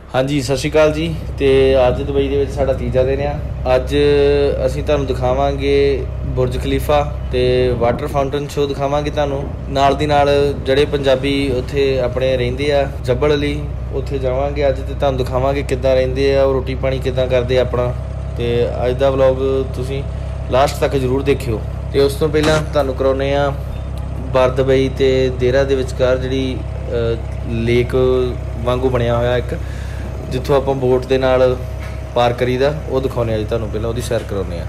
हाँ जी सत श्री अकाल जी। तो अज दुबई के साडा तीजा दिन आ। अज असीं तुहानूं दिखावांगे बुरज खलीफा ते वाटर फाउंटेन शो दिखावांगे तुहानूं। नाल दी नाल जिहड़े पंजाबी उत्थे अपने रहिंदे आ जब्बड़ अली उत्थे जावांगे अज ते तुहानूं दिखावांगे किद्दां रहिंदे आ और रोटी पानी किद्दां करदे अपना। ते अज दा व्लॉग तुसीं लास्ट तक जरूर देखियो। ते उस तों पहिलां तुहानूं कराउने आ बर दुबई ते देहरा दे विचकार जिहड़ी लेक वांगू बनिया होया एक, जिथों आप बोट के नाल पार करीदा वो दिखाने जी तुहानूं। पहलां उहदी सैर कराउने आ।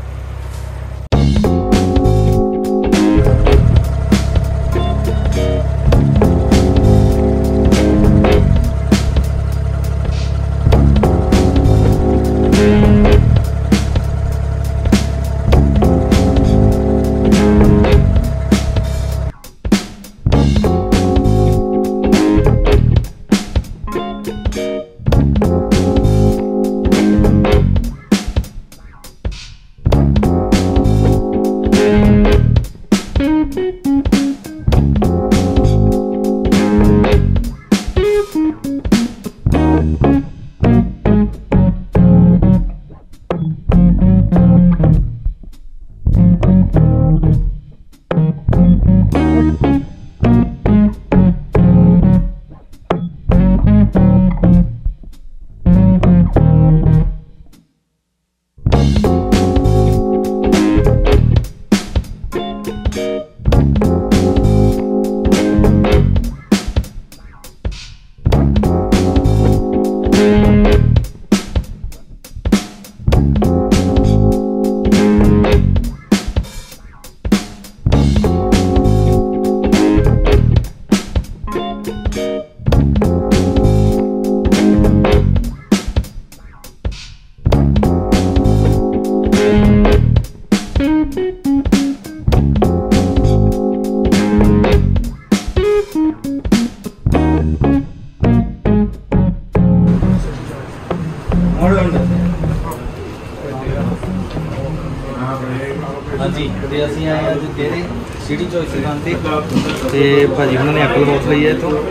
हाँ जी तो असीं आए अज तेरे सीढ़ी चौक दुकान से भाजी उन्होंने एप्पल वॉच ली है इतों।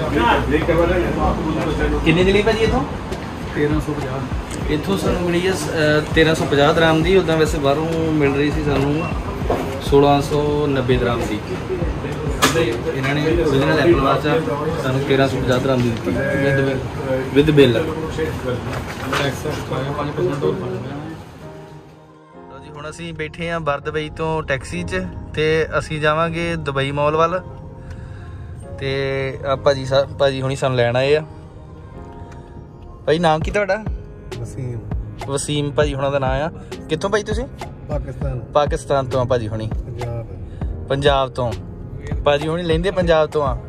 किन्नी दी ली भाजी इतों? 1350 इतों सानूं मिली है 1350 दराम की। उदा वैसे बाहरों मिल रही थी सानूं 1690 दराम की। इन्होंने ओरिजिनल एप्पल वॉच सानूं 1350 दराम की दी विद बिल। ਹੁਣ ਅਸੀਂ ਬੈਠੇ ਹਾਂ ਬਰ ਦੁਬਈ ਤੋਂ ਟੈਕਸੀ 'ਚ ਤੇ ਅਸੀਂ ਜਾਵਾਂਗੇ ਦੁਬਈ ਮਾਲ ਵੱਲ। ਤੇ ਆ ਭਾਜੀ ਹੁਣੀ ਸਾਨੂੰ ਲੈਣ ਆਏ ਆ। ਭਾਈ ਨਾਮ ਕੀ ਤੁਹਾਡਾ? ਵਸੀਮ ਭਾਜੀ ਹੁਣਾਂ ਦਾ ਨਾਮ ਆ। ਕਿੱਥੋਂ ਭਾਈ ਤੁਸੀਂ? ਪਾਕਿਸਤਾਨ ਤੋਂ ਆ ਭਾਜੀ ਹੁਣੀ। ਪੰਜਾਬ ਤੋਂ ਭਾਜੀ ਹੁਣੀ ਲੈਂਦੇ ਪੰਜਾਬ ਤੋਂ ਆ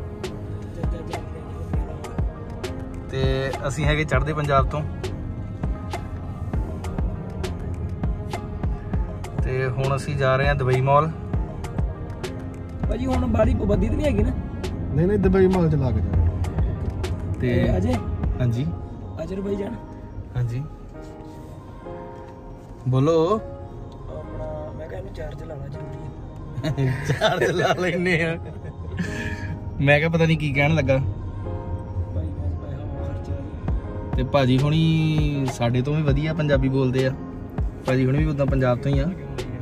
ਤੇ ਅਸੀਂ ਹੈਗੇ ਚੜ੍ਹਦੇ ਪੰਜਾਬ ਤੋਂ। ਤੇ ਹੁਣ ਅਸੀਂ ਜਾ ਰਹੇ ਹਾਂ ਦੁਬਈ ਮਾਲ। ਭਾਜੀ ਹੁਣ ਬਾੜੀ ਪਾਬੰਦੀ ਤਾਂ ਨਹੀਂ ਹੈਗੀ ਨਾ? ਨਹੀਂ ਦੁਬਈ ਮਾਲ ਚ ਲਾ ਕੇ ਜਾਣਾ। ਤੇ ਅਜੇ ਹਾਂਜੀ ਅਜੇ ਦੁਬਈ ਜਾਣਾ। ਹਾਂਜੀ ਬੋਲੋ। ਆਪਣਾ ਮੈਂ ਕਹਿੰਦਾ ਚਾਰਜ ਲਾਣਾ ਜ਼ਰੂਰੀ ਹੈ। ਚਾਰਜ ਲਾ ਲੈਨੇ ਆ। ਮੈਂ ਕਿਹਾ ਪਤਾ ਨਹੀਂ ਕੀ ਕਹਿਣ ਲੱਗਾ। ਭਾਈ ਮੈਂ ਪੈਸਾ ਖਰਚਾ ਤੇ ਭਾਜੀ ਹੁਣੀ ਸਾਡੇ ਤੋਂ ਵੀ ਵਧੀਆ ਪੰਜਾਬੀ ਬੋਲਦੇ ਆ। ਭਾਜੀ ਹੁਣੀ ਵੀ ਉਦਾਂ ਪੰਜਾਬ ਤੋਂ ਹੀ ਆ।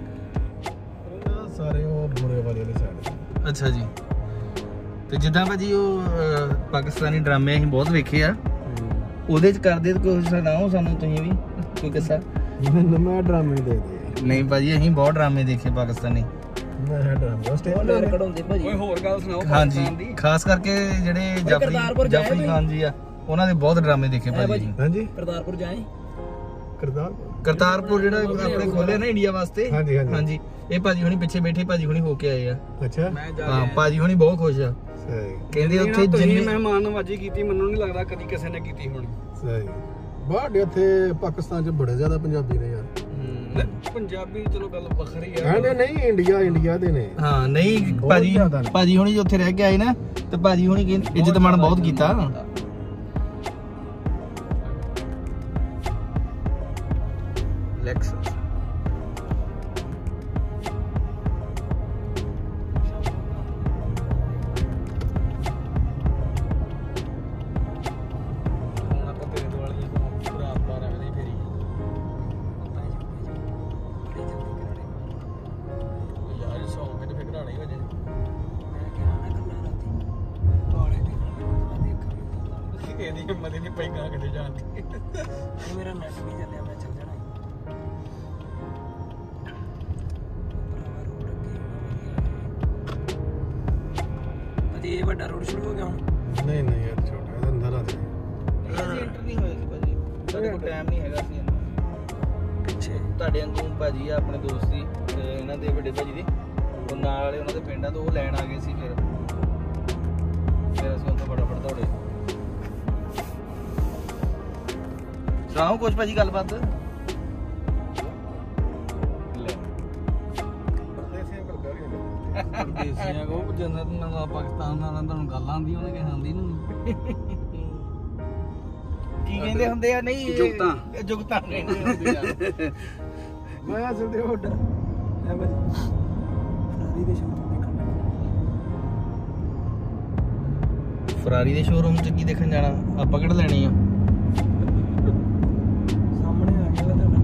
ਸਾਰੇ ਉਹ ਬੁਰੇ ਵਾਲੇ ਵਾਲੀ ਸਾਈਡ। ਅੱਛਾ ਜੀ। ਤੇ ਜਿੱਦਾਂ ਭਾਜੀ ਉਹ ਪਾਕਿਸਤਾਨੀ ਡਰਾਮੇ ਅਸੀਂ ਬਹੁਤ ਵੇਖੇ ਆ, ਉਹਦੇ ਚ ਕਰਦੇ ਕੋਈ ਸੁਣਾਓ ਸਾਨੂੰ ਤੁਸੀਂ ਵੀ ਕੋਈ ਕਿੱਸਾ। ਮੈਂ ਡਰਾਮੇ ਦੇ ਦੇ। ਨਹੀਂ ਭਾਜੀ ਅਸੀਂ ਬਹੁਤ ਡਰਾਮੇ ਦੇਖੇ ਪਾਕਿਸਤਾਨੀ। ਮੈਂ ਡਰਾਮਾ ਸਟੇਟ ਕਢਾਉਂਦੇ ਭਾਜੀ। ਕੋਈ ਹੋਰ ਗੱਲ ਸੁਣਾਓ ਪਾਕਿਸਤਾਨ ਦੀ। ਖਾਸ ਕਰਕੇ ਜਿਹੜੇ ਜਾਫਰੀ ਖਾਨ ਜੀ ਆ ਉਹਨਾਂ ਦੇ ਬਹੁਤ ਡਰਾਮੇ ਦੇਖੇ ਭਾਜੀ। ਹਾਂਜੀ ਕਰਤਾਰਪੁਰ ਜਾਏ। ਕਰਤਾਰਪੁਰ ਜਿਹੜਾ ਆਪਣੇ ਖੋਲਿਆ ਨਾ ਇੰਡੀਆ ਵਾਸਤੇ। ਹਾਂਜੀ ਹਾਂਜੀ ਹਾਂਜੀ ਇਹ ਭਾਜੀ ਹੁਣੀ ਪਿੱਛੇ ਬੈਠੇ ਭਾਜੀ ਹੁਣੀ ਹੋ ਕੇ ਆਏ ਆ। ਅੱਛਾ ਹਾਂ ਭਾਜੀ ਹੁਣੀ ਬਹੁਤ ਖੁਸ਼ ਆ। ਕਹਿੰਦੇ ਉੱਥੇ ਜਿੰਨੀ ਮਹਿਮਾਨ ਨਵਾਜੀ ਕੀਤੀ ਮੈਨੂੰ ਨਹੀਂ ਲੱਗਦਾ ਕਦੀ ਕਿਸੇ ਨੇ ਕੀਤੀ ਹੋਣੀ। ਸਹੀ ਬਾਹਰ ਇੱਥੇ ਪਾਕਿਸਤਾਨ ਚ ਬੜੇ ਜ਼ਿਆਦਾ ਪੰਜਾਬੀ ਨੇ ਯਾਰ। ਪੰਜਾਬੀ ਚਲੋ ਗੱਲ ਵੱਖਰੀ ਆ। ਕਹਿੰਦੇ ਨਹੀਂ ਇੰਡੀਆ ਦੇ ਨੇ। ਹਾਂ ਨਹੀਂ ਭਾਜੀ ਹੁਣੀ ਉੱਥੇ ਰਹਿ ਕੇ ਆਏ ਨਾ ਤੇ ਭਾਜੀ ਹੁਣੀ ਕਹਿੰਦੇ ਇੱਜ਼ਤ ਮਾਣ ਬਹੁਤ ਕੀਤਾ। Lexus ਹਿੰਮਤ ਹੀ ਨਹੀਂ ਪਈ ਗਾ ਕਿਤੇ ਜਾਣ ਦੀ ਮੇਰਾ ਨੈਟ ਨਹੀਂ ਚੱਲਿਆ ਮੈਂ ਚੱਲ ਜਾਣਾ ਭਰਾਵਾ ਰੋਡ ਅੱਗੇ ਇਹ ਵੱਡਾ ਰੋਡ ਸ਼ੁਰੂ ਹੋ ਗਿਆ ਹੁਣ ਨਹੀਂ ਨਹੀਂ ਯਾਰ ਛੋਟਾ ਇਹਦਾ ਅੰਦਰ ਆ ਦੇ ਐਂਟਰ ਨਹੀਂ ਹੋਏ ਸੀ ਭਾਜੀ ਸਾਡੇ ਕੋਲ ਟਾਈਮ ਨਹੀਂ ਹੈਗਾ ਸੀ ਇੰਨਾ ਪਿੱਛੇ ਤੁਹਾਡੇ ਵਾਂਗੂ ਭਾਜੀ ਆ ਆਪਣੇ ਦੋਸਤ ਸੀ ਤੇ ਇਹਨਾਂ ਦੇ ਵੱਡੇ ਭਾਜੀ ਦੇ ਉਹ ਨਾਲ ਵਾਲੇ ਉਹਨਾਂ ਦੇ ਪਿੰਡਾਂ ਤੋਂ ਉਹ ਲੈਣ ਆ ਗਏ ਸੀ ਫਿਰ ਅਸੀਂ ਉੱਥੋਂ ਫਟਾਫਟ ਦੌੜੇ ਸੁਣਾਓ ਕੁਛ ਭਾਜੀ ਗੱਲਬਾਤ ਲੈ ਪਰਦੇਸੀਆਂ ਕੋ ਜੰਨਤ ਨਾਲ ਪਾਕਿਸਤਾਨ ਨਾਲ ਤੁਹਾਨੂੰ ਗੱਲ ਆਂਦੀ ਉਹਨੇ ਕਿਹਾ ਆਂਦੀ ਨੂੰ ਕੀ ਕਹਿੰਦੇ ਹੁੰਦੇ ਆ ਨਹੀਂ ਜੁਗਤਾਂ ਕਹਿੰਦੇ ਹੁੰਦੇ ਆ ਮੈਂ ਸੁਣਦੇ ਆਰਡਰ ਹੈ ਭਾਜੀ ਫਰਾਰੀ ਦੇ ਸ਼ੋਰੂਮ ਦੇਖਣ ਫਰਾਰੀ ਦੇ ਸ਼ੋਰੂਮ 'ਚ ਕੀ ਦੇਖਣ ਜਾਣਾ ਆਪਾਂ ਕਿਹੜਾ ਲੈਣੀ ਆ ਸਾਹਮਣੇ ਆ ਗਿਆ ਤੁਹਾਡਾ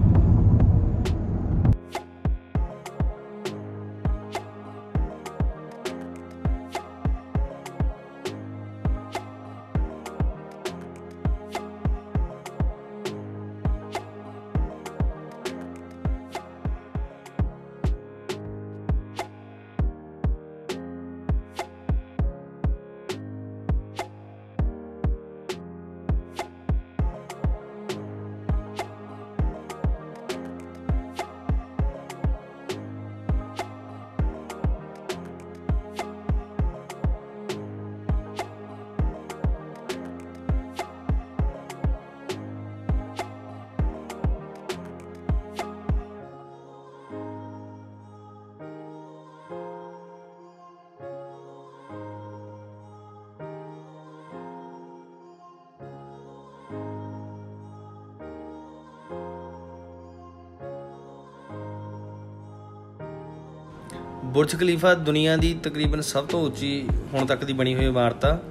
ਬੁਰਜ ਖਲੀਫਾ ਦੁਨੀਆ ਦੀ ਤਕਰੀਬਨ ਸਭ ਤੋਂ ਉੱਚੀ ਹੁਣ ਤੱਕ ਦੀ ਬਣੀ ਹੋਈ ਇਮਾਰਤ ਆ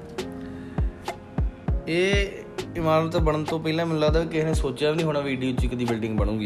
ਇਹ ਇਮਾਰਤ ਬਣਨ ਤੋਂ ਪਹਿਲਾਂ ਮੈਨੂੰ ਲੱਗਦਾ ਕਿਸੇ ਨੇ ਸੋਚਿਆ ਵੀ ਨਹੀਂ ਹੋਣਾ ਵੀ ਏਡੀ ਉੱਚੀ ਕਦੀ ਬਿਲਡਿੰਗ ਬਣੂਗੀ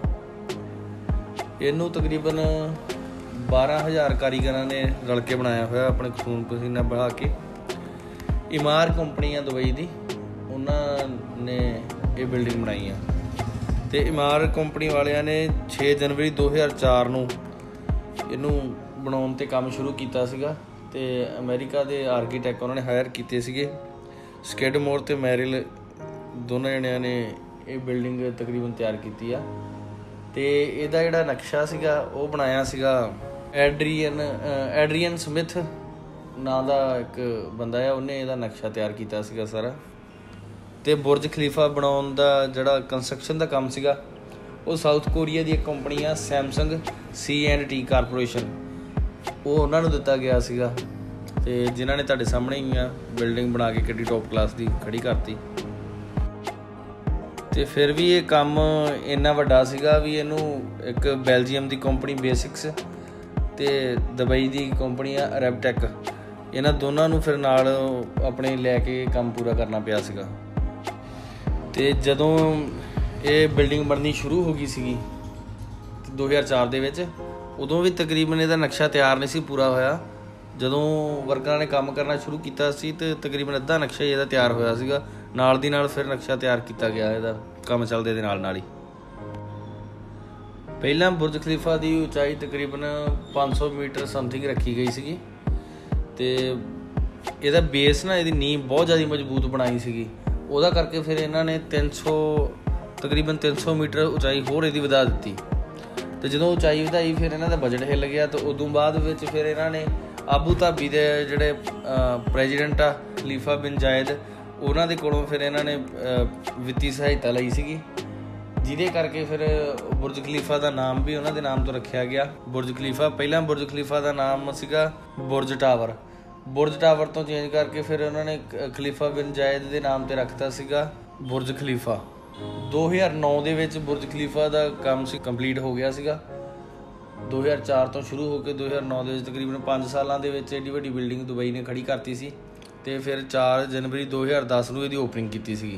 ਇਹਨੂੰ ਤਕਰੀਬਨ 12,000 ਕਾਰੀਗਰਾਂ ਨੇ ਰਲ ਕੇ ਬਣਾਇਆ ਹੋਇਆ ਆਪਣੇ ਖੂਨ ਪਸੀਨਾ ਬਹਾ ਕੇ ਇਮਾਰ ਕੰਪਨੀ ਆ ਦੁਬਈ ਦੀ ਉਹਨਾਂ ਨੇ ਇਹ ਬਿਲਡਿੰਗ ਬਣਾਈ ਆ ਤੇ ਇਮਾਰ ਕੰਪਨੀ ਵਾਲਿਆਂ ਨੇ 6 ਜਨਵਰੀ 2004 ਨੂੰ ਇਹਨੂੰ ਬਣਾਉਣ 'ਤੇ ਕੰਮ ਸ਼ੁਰੂ ਕੀਤਾ ਸੀਗਾ ਤੇ ਅਮਰੀਕਾ ਦੇ ਆਰਕੀਟੈਕਟ ਉਹਨਾਂ ਨੇ ਹਾਇਰ ਕੀਤੇ ਸੀਗੇ ਸਕੈਡਮੋਰ ਤੇ ਮੈਰਿਲ ਦੋਨਾਂ ਜਣਿਆਂ ਨੇ ਇਹ ਬਿਲਡਿੰਗ ਤਕਰੀਬਨ ਤਿਆਰ ਕੀਤੀ ਆ ਤੇ ਇਹਦਾ ਜਿਹੜਾ ਨਕਸ਼ਾ ਸੀਗਾ ਉਹ ਬਣਾਇਆ ਸੀਗਾ ਐਡਰੀਅਨ ਸਮਿਥ ਨਾਂ ਦਾ ਇੱਕ ਬੰਦਾ ਆ ਉਹਨੇ ਇਹਦਾ ਨਕਸ਼ਾ ਤਿਆਰ ਕੀਤਾ ਸੀਗਾ ਸਾਰਾ ਤੇ ਬੁਰਜ ਖਲੀਫਾ ਬਣਾਉਣ ਦਾ ਜਿਹੜਾ ਕੰਸਟਰਕਸ਼ਨ ਦਾ ਕੰਮ ਸੀਗਾ ਉਹ ਸਾਊਥ ਕੋਰੀਆ ਦੀ ਇੱਕ ਕੰਪਨੀ ਆ ਸੈਮਸੰਗ C&T ਕਾਰਪੋਰੇਸ਼ਨ ਉਹ ਉਹਨਾਂ ਨੂੰ ਦਿੱਤਾ ਗਿਆ ਸੀਗਾ ਤੇ ਜਿਨ੍ਹਾਂ ਨੇ ਤੁਹਾਡੇ ਸਾਹਮਣੇ ਹੀ ਆ ਬਿਲਡਿੰਗ ਬਣਾ ਕੇ ਕਿੱਡੀ ਟੌਪ ਕਲਾਸ ਦੀ ਖੜੀ ਕਰਤੀ ਤੇ ਫਿਰ ਵੀ ਇਹ ਕੰਮ ਇੰਨਾ ਵੱਡਾ ਸੀਗਾ ਵੀ ਇਹਨੂੰ ਇੱਕ ਬੈਲਜੀਅਮ ਦੀ ਕੰਪਨੀ ਬੇਸਿਕਸ ਤੇ ਦੁਬਈ ਦੀ ਕੰਪਨੀ ਆ ਅਰਬਟੈਕ ਇਹਨਾਂ ਦੋਨਾਂ ਨੂੰ ਫਿਰ ਨਾਲ ਆਪਣੇ ਲੈ ਕੇ ਕੰਮ ਪੂਰਾ ਕਰਨਾ ਪਿਆ ਸੀਗਾ ਤੇ ਜਦੋਂ ਇਹ ਬਿਲਡਿੰਗ ਬਣਨੀ ਸ਼ੁਰੂ ਹੋ ਗਈ ਸੀਗੀ 2004 ਦੇ ਵਿੱਚ ਉਦੋਂ ਵੀ ਤਕਰੀਬਨ ਇਹਦਾ ਨਕਸ਼ਾ ਤਿਆਰ ਨਹੀਂ ਸੀ ਪੂਰਾ ਹੋਇਆ ਜਦੋਂ ਵਰਕਰਾਂ ਨੇ ਕੰਮ ਕਰਨਾ ਸ਼ੁਰੂ ਕੀਤਾ ਸੀ ਤੇ ਤਕਰੀਬਨ ਅੱਧਾ ਨਕਸ਼ਾ ਹੀ ਇਹਦਾ ਤਿਆਰ ਹੋਇਆ ਸੀਗਾ ਨਾਲ ਦੀ ਨਾਲ ਫਿਰ ਨਕਸ਼ਾ ਤਿਆਰ ਕੀਤਾ ਗਿਆ ਇਹਦਾ ਕੰਮ ਚੱਲਦੇ ਦੇ ਨਾਲ ਹੀ ਪਹਿਲਾਂ ਬੁਰਜ ਖਲੀਫਾ ਦੀ ਉਚਾਈ ਤਕਰੀਬਨ 500 ਮੀਟਰ ਸਮਥਿੰਗ ਰੱਖੀ ਗਈ ਸੀਗੀ ਤੇ ਇਹਦਾ ਬੇਸ ਨਾ ਇਹਦੀ ਨੀਂਹ ਬਹੁਤ ਜ਼ਿਆਦਾ ਮਜ਼ਬੂਤ ਬਣਾਈ ਸੀਗੀ ਉਹਦਾ ਕਰਕੇ ਫਿਰ ਇਹਨਾਂ ਨੇ ਤਕਰੀਬਨ 300 ਮੀਟਰ ਉਚਾਈ ਹੋਰ ਇਹਦੀ ਵਧਾ ਦਿੱਤੀ ਤੇ ਜਦੋਂ ਉਚਾਈ ਵਧਾਈ ਫਿਰ ਇਹਨਾਂ ਦਾ ਬਜਟ ਹਿੱਲ ਗਿਆ ਤੇ ਉਦੋਂ ਬਾਅਦ ਵਿੱਚ ਫਿਰ ਇਹਨਾਂ ਨੇ ਆਬੂ ਧਾਬੀ ਦੇ ਜਿਹੜੇ ਪ੍ਰੈਜ਼ੀਡੈਂਟ ਆ ਖਲੀਫਾ ਬਿਨ ਜ਼ਾਇਦ ਉਹਨਾਂ ਦੇ ਕੋਲੋਂ ਫਿਰ ਇਹਨਾਂ ਨੇ ਵਿੱਤੀ ਸਹਾਇਤਾ ਲਈ ਸੀਗੀ ਜਿਹਦੇ ਕਰਕੇ ਫਿਰ ਬੁਰਜ ਖਲੀਫਾ ਦਾ ਨਾਮ ਵੀ ਉਹਨਾਂ ਦੇ ਨਾਮ ਤੋਂ ਰੱਖਿਆ ਗਿਆ ਬੁਰਜ ਖਲੀਫਾ ਪਹਿਲਾਂ ਬੁਰਜ ਖਲੀਫਾ ਦਾ ਨਾਮ ਸੀਗਾ ਬੁਰਜ ਟਾਵਰ ਤੋਂ ਚੇਂਜ ਕਰਕੇ ਫਿਰ ਉਹਨਾਂ ਨੇ ਖਲੀਫਾ ਬਿਨ ਜ਼ਾਇਦ ਦੇ ਨਾਮ ਤੇ ਰੱਖਤਾ ਸੀਗਾ ਬੁਰਜ ਖਲੀਫਾ 2009 ਦੇ ਵਿੱਚ ਬੁਰਜ ਖਲੀਫਾ ਦਾ ਕੰਮ ਸੀ ਕੰਪਲੀਟ ਹੋ ਗਿਆ ਸੀਗਾ 2004 ਤੋਂ ਸ਼ੁਰੂ ਹੋ ਕੇ 2009 ਦੇ ਵਿੱਚ ਤਕਰੀਬਨ 5 ਸਾਲਾਂ ਦੇ ਵਿੱਚ ਏਡੀ ਵੱਡੀ ਬਿਲਡਿੰਗ ਦੁਬਈ ਨੇ ਖੜੀ ਕਰਤੀ ਸੀ ਤੇ ਫਿਰ 4 ਜਨਵਰੀ 2010 ਨੂੰ ਇਹਦੀ ਓਪਨਿੰਗ ਕੀਤੀ ਸੀਗੀ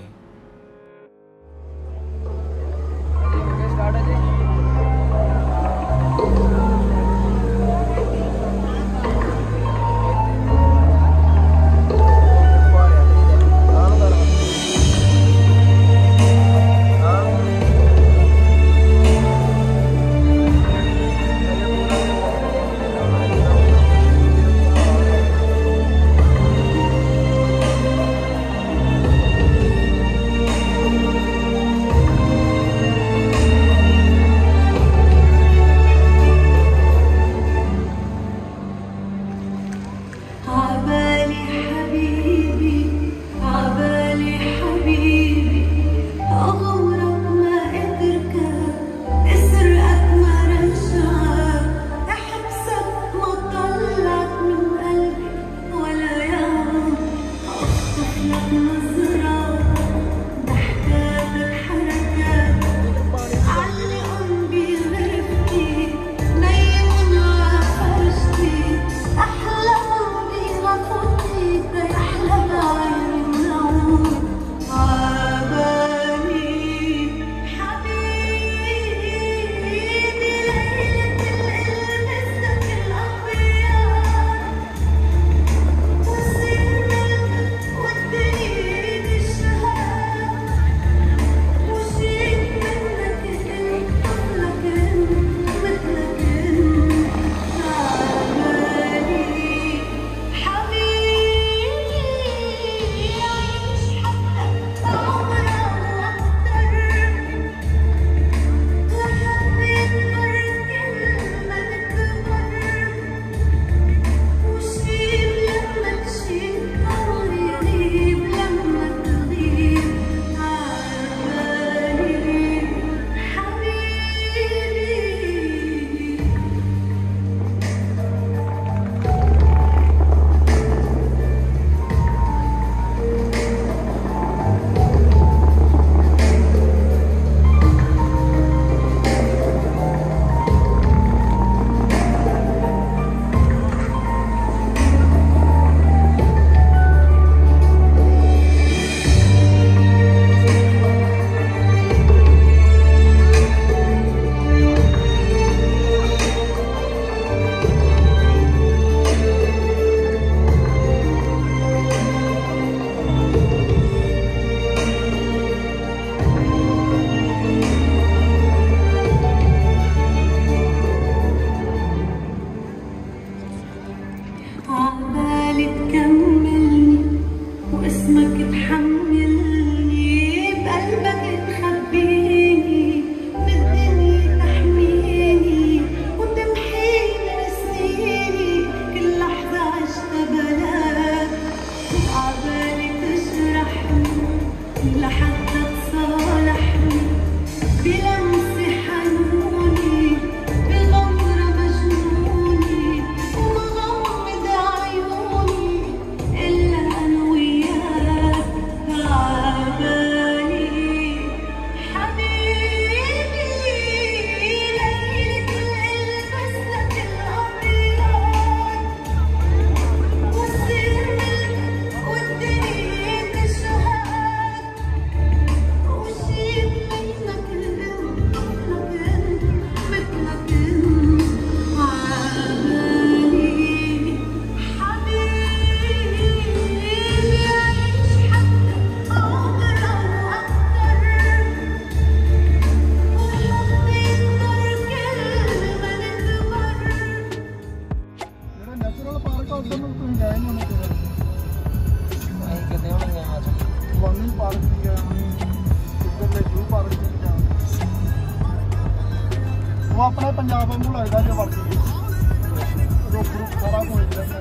ਉਹ ਆਪਣੇ ਪੰਜਾਬ ਵਾਂਗੂ ਲੱਗਦਾ ਜੇ ਵਰਤੀ ਰੁੱਖ ਸਾਰਾ ਕੁਝ ਰਹਿੰਦਾ।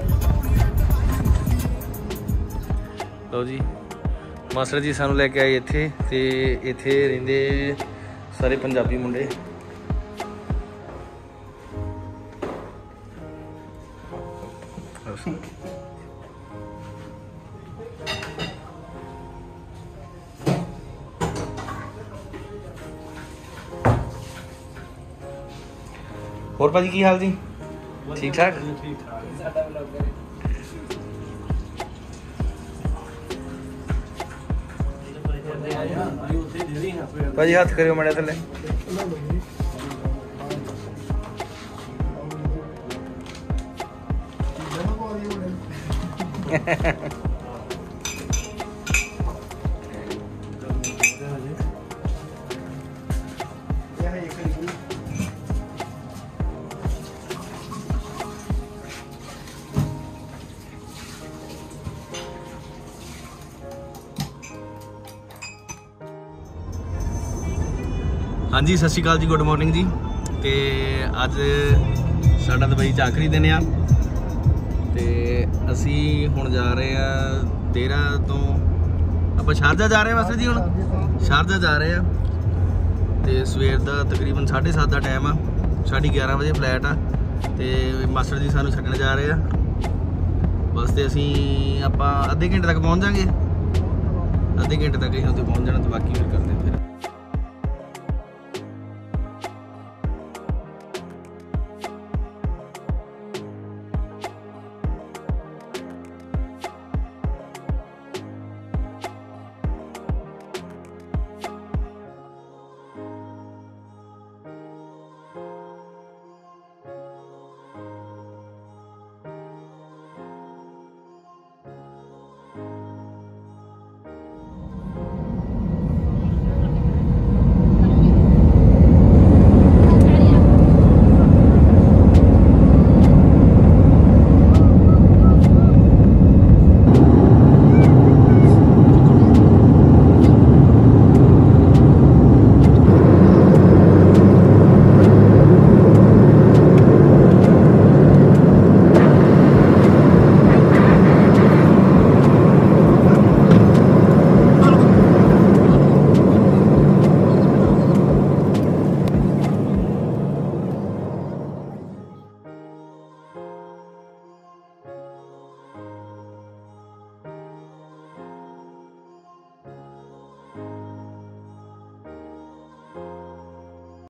ਲਓ ਜੀ ਮਾਸਟਰ ਜੀ ਸਾਨੂੰ ਲੈ ਕੇ ਆਏ ਇੱਥੇ ਤੇ ਇੱਥੇ ਰਹਿੰਦੇ ਸਾਰੇ ਪੰਜਾਬੀ ਮੁੰਡੇ। ਹੋਰ ਭਾਜੀ ਕੀ ਹਾਲ ਜੀ? ਠੀਕ ਠਾਕ? ਭਾਜੀ ਹੱਥ ਕਰਿਓ ਮੜਿਆ ਥੱਲੇ। ਹਾਂਜੀ ਸਤਿ ਸ਼੍ਰੀ ਅਕਾਲ ਜੀ, ਗੁੱਡ ਮਾਰਨਿੰਗ ਜੀ। ਤੇ ਅੱਜ ਸਾਡਾ ਦੁਬਈ 'ਚ ਆਖਰੀ ਦਿਨ ਆ ਤੇ ਅਸੀਂ ਹੁਣ ਜਾ ਰਹੇ ਆ ਦੇਰਾ ਤੋਂ ਆਪਾਂ ਸ਼ਾਰਜਾ ਜਾ ਰਹੇ ਆ ਮਾਸਟਰ ਜੀ। ਹੁਣ ਸ਼ਾਰਜਾ ਜਾ ਰਹੇ ਆ ਤੇ ਸਵੇਰ ਦਾ ਤਕਰੀਬਨ 7:30 ਦਾ ਟਾਈਮ ਆ, 11:30 ਵਜੇ ਫਲਾਈਟ ਆ ਤੇ ਮਾਸਟਰ ਜੀ ਸਾਨੂੰ ਛੱਡਣ ਜਾ ਰਹੇ ਆ ਬਸ। ਤੇ ਅਸੀਂ ਆਪਾਂ ਅੱਧੇ ਘੰਟੇ ਤੱਕ ਪਹੁੰਚ ਜਾਵਾਂਗੇ, ਅੱਧੇ ਘੰਟੇ ਤੱਕ ਅਸੀਂ ਉੱਥੇ ਪਹੁੰਚ ਜਾਣਾ ਤੇ ਬਾਕੀ ਫਿਰ ਕਰਦੇ